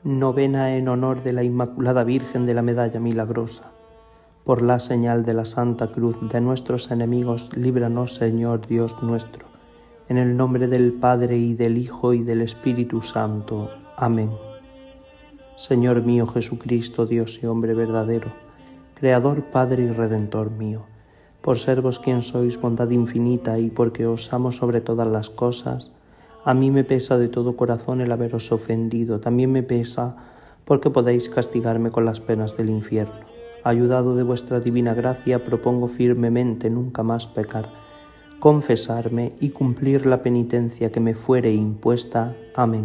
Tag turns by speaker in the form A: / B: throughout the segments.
A: Novena en honor de la Inmaculada Virgen de la Medalla Milagrosa. Por la señal de la Santa Cruz de nuestros enemigos, líbranos, Señor Dios nuestro. En el nombre del Padre, y del Hijo, y del Espíritu Santo. Amén. Señor mío Jesucristo, Dios y hombre verdadero, Creador, Padre y Redentor mío, por ser vos quien sois bondad infinita y porque os amo sobre todas las cosas, a mí me pesa de todo corazón el haberos ofendido. También me pesa porque podéis castigarme con las penas del infierno. Ayudado de vuestra divina gracia, propongo firmemente nunca más pecar, confesarme y cumplir la penitencia que me fuere impuesta. Amén.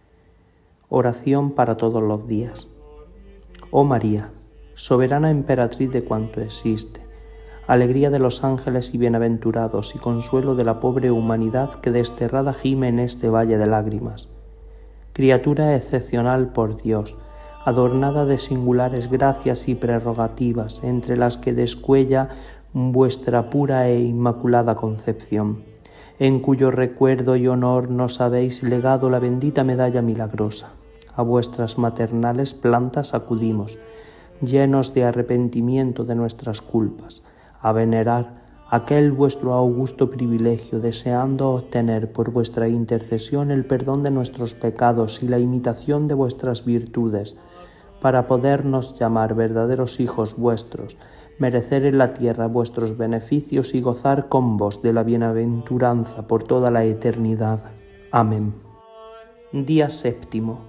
A: Oración para todos los días. Oh María, soberana emperatriz de cuanto existe, alegría de los ángeles y bienaventurados y consuelo de la pobre humanidad que desterrada gime en este valle de lágrimas. Criatura excepcional por Dios, adornada de singulares gracias y prerrogativas, entre las que descuella vuestra pura e inmaculada concepción, en cuyo recuerdo y honor nos habéis legado la bendita medalla milagrosa. A vuestras maternales plantas acudimos, llenos de arrepentimiento de nuestras culpas, a venerar aquel vuestro augusto privilegio, deseando obtener por vuestra intercesión el perdón de nuestros pecados y la imitación de vuestras virtudes, para podernos llamar verdaderos hijos vuestros, merecer en la tierra vuestros beneficios y gozar con vos de la bienaventuranza por toda la eternidad. Amén. Día séptimo.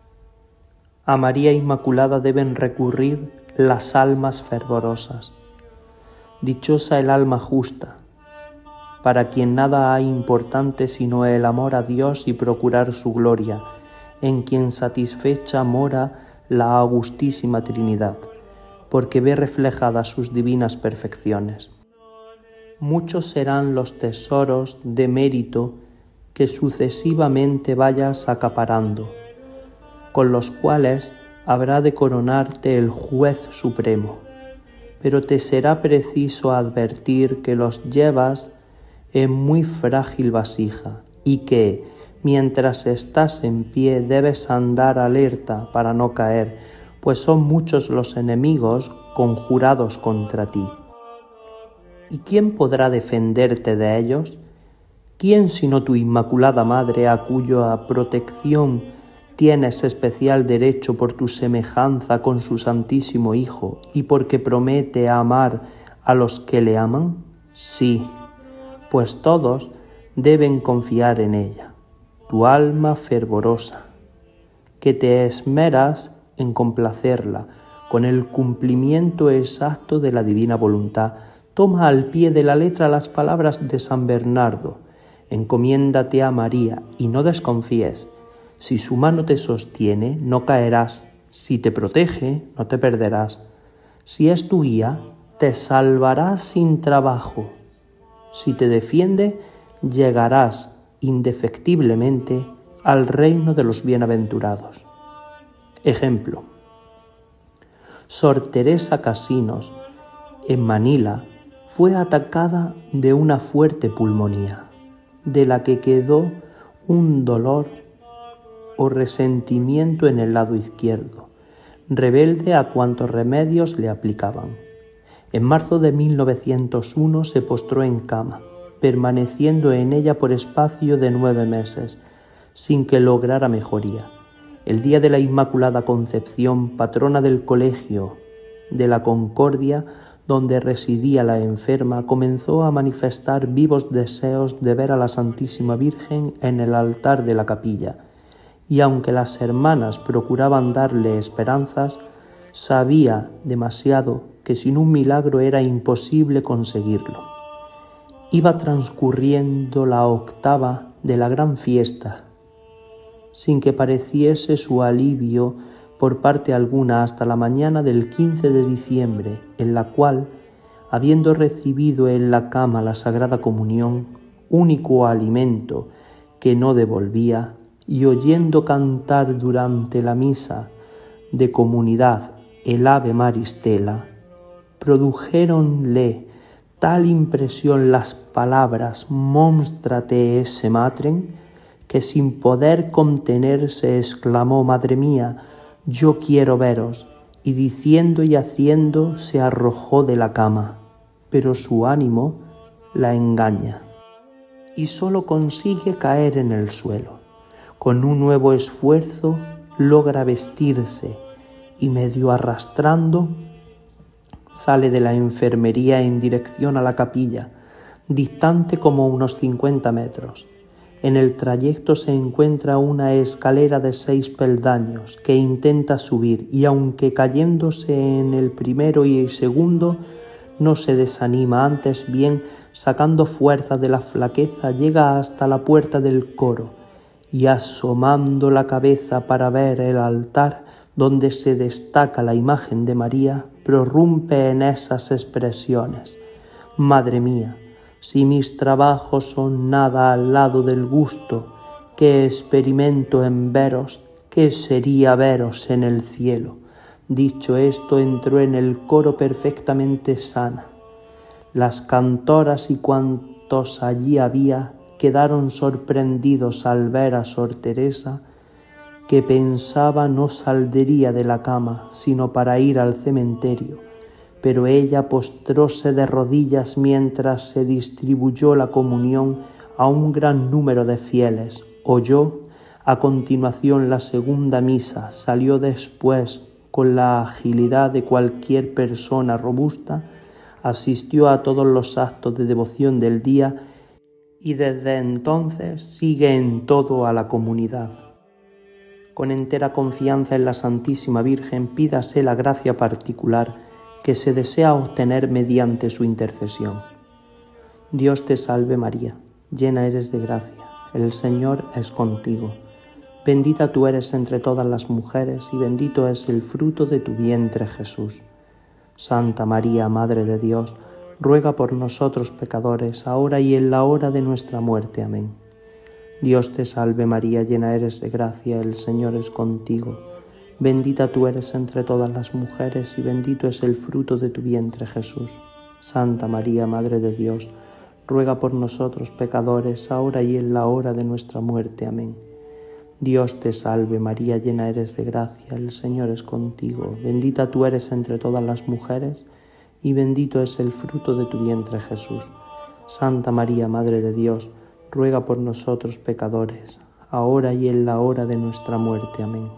A: A María Inmaculada deben recurrir las almas fervorosas. Dichosa el alma justa, para quien nada hay importante sino el amor a Dios y procurar su gloria, en quien satisfecha mora la Augustísima Trinidad, porque ve reflejadas sus divinas perfecciones. Muchos serán los tesoros de mérito que sucesivamente vayas acaparando, con los cuales habrá de coronarte el Juez Supremo. Pero te será preciso advertir que los llevas en muy frágil vasija y que, mientras estás en pie, debes andar alerta para no caer, pues son muchos los enemigos conjurados contra ti. ¿Y quién podrá defenderte de ellos? ¿Quién sino tu Inmaculada Madre, a cuya protección tienes especial derecho por tu semejanza con su Santísimo Hijo y porque promete amar a los que le aman? Sí, pues todos deben confiar en ella, tu alma fervorosa, que te esmeras en complacerla con el cumplimiento exacto de la divina voluntad. Toma al pie de la letra las palabras de San Bernardo: encomiéndate a María y no desconfíes. Si su mano te sostiene, no caerás. Si te protege, no te perderás. Si es tu guía, te salvarás sin trabajo. Si te defiende, llegarás indefectiblemente al reino de los bienaventurados. Ejemplo: Sor Teresa Casinos, en Manila, fue atacada de una fuerte pulmonía, de la que quedó un dolor o resentimiento en el lado izquierdo, rebelde a cuantos remedios le aplicaban. En marzo de 1901 se postró en cama, permaneciendo en ella por espacio de 9 meses, sin que lograra mejoría. El día de la Inmaculada Concepción, patrona del Colegio de la Concordia, donde residía la enferma, comenzó a manifestar vivos deseos de ver a la Santísima Virgen en el altar de la capilla, y aunque las hermanas procuraban darle esperanzas, sabía demasiado que sin un milagro era imposible conseguirlo. Iba transcurriendo la octava de la gran fiesta, sin que pareciese su alivio por parte alguna hasta la mañana del 15 de diciembre, en la cual, habiendo recibido en la cama la Sagrada Comunión, único alimento que no devolvía, y oyendo cantar durante la misa de comunidad el Ave Maristela, produjéronle tal impresión las palabras «Mónstrate esse matrem», que sin poder contenerse exclamó: «Madre mía, yo quiero veros. Y diciendo y haciendo se arrojó de la cama, pero su ánimo la engaña y solo consigue caer en el suelo. Con un nuevo esfuerzo logra vestirse y medio arrastrando sale de la enfermería en dirección a la capilla, distante como unos 50 metros. En el trayecto se encuentra una escalera de 6 peldaños que intenta subir y aunque cayéndose en el primero y el segundo no se desanima, antes bien sacando fuerza de la flaqueza llega hasta la puerta del coro y asomando la cabeza para ver el altar donde se destaca la imagen de María, prorrumpe en esas expresiones: Madre mía, si mis trabajos son nada al lado del gusto que experimento en veros, ¿qué sería veros en el cielo? Dicho esto, entró en el coro perfectamente sana. Las cantoras y cuantos allí había quedaron sorprendidos al ver a Sor Teresa, que pensaba no saldría de la cama sino para ir al cementerio, pero ella postróse de rodillas mientras se distribuyó la comunión a un gran número de fieles, oyó a continuación la segunda misa, salió después con la agilidad de cualquier persona robusta, asistió a todos los actos de devoción del día y desde entonces sigue en todo a la comunidad. Con entera confianza en la Santísima Virgen, pídase la gracia particular que se desea obtener mediante su intercesión. Dios te salve María, llena eres de gracia, el Señor es contigo. Bendita tú eres entre todas las mujeres y bendito es el fruto de tu vientre Jesús. Santa María, Madre de Dios, ruega por nosotros pecadores, ahora y en la hora de nuestra muerte. Amén. Dios te salve María, llena eres de gracia, el Señor es contigo. Bendita tú eres entre todas las mujeres y bendito es el fruto de tu vientre Jesús. Santa María, Madre de Dios, ruega por nosotros pecadores, ahora y en la hora de nuestra muerte. Amén. Dios te salve María, llena eres de gracia, el Señor es contigo. Bendita tú eres entre todas las mujeres y bendito es el fruto de tu vientre Jesús. Santa María, Madre de Dios, ruega por nosotros pecadores, ahora y en la hora de nuestra muerte. Amén.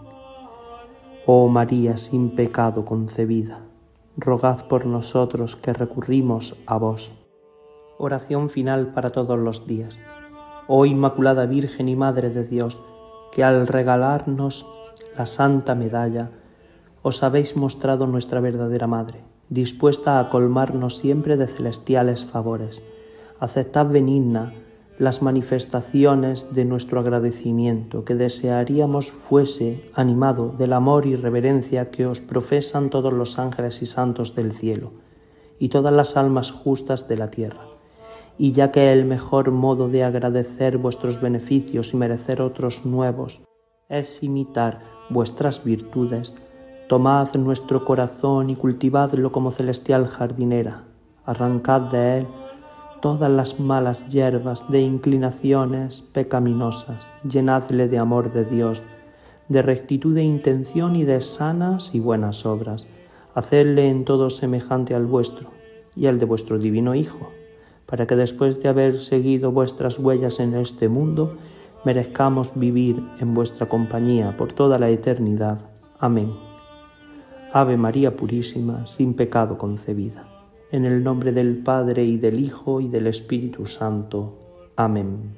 A: Oh María sin pecado concebida, rogad por nosotros que recurrimos a vos. Oración final para todos los días. Oh Inmaculada Virgen y Madre de Dios, que al regalarnos la santa medalla os habéis mostrado nuestra verdadera Madre, dispuesta a colmarnos siempre de celestiales favores. Aceptad benigna las manifestaciones de nuestro agradecimiento, que desearíamos fuese animado del amor y reverencia que os profesan todos los ángeles y santos del cielo y todas las almas justas de la tierra. Y ya que el mejor modo de agradecer vuestros beneficios y merecer otros nuevos es imitar vuestras virtudes, tomad nuestro corazón y cultivadlo como celestial jardinera, arrancad de él todas las malas hierbas de inclinaciones pecaminosas, llenadle de amor de Dios, de rectitud de intención y de sanas y buenas obras, hacedle en todo semejante al vuestro y al de vuestro divino Hijo, para que después de haber seguido vuestras huellas en este mundo, merezcamos vivir en vuestra compañía por toda la eternidad. Amén. Ave María Purísima, sin pecado concebida. En el nombre del Padre, y del Hijo, y del Espíritu Santo. Amén.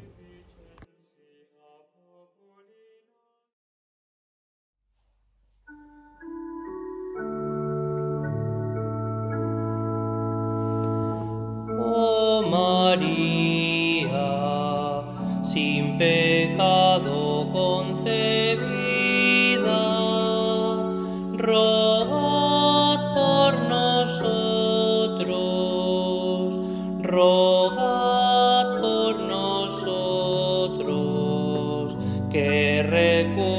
B: Oh María, sin pecado concebida, rogad por nosotros, rogad por nosotros, que recurrimos